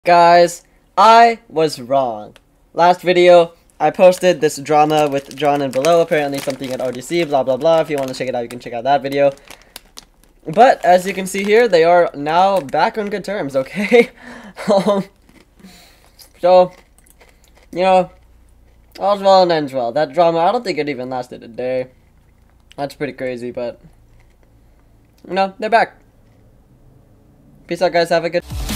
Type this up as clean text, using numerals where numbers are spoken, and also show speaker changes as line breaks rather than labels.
Guys, I was wrong. Last video, I posted this drama with John and Below, apparently something at RDC, blah blah blah. If you want to check it out, you can check out that video. But, as you can see here, they are now back on good terms, okay? So, you know, all's well and ends well. That drama, I don't think it even lasted a day. That's pretty crazy, but, you know, they're back. Peace out, guys. Have a good...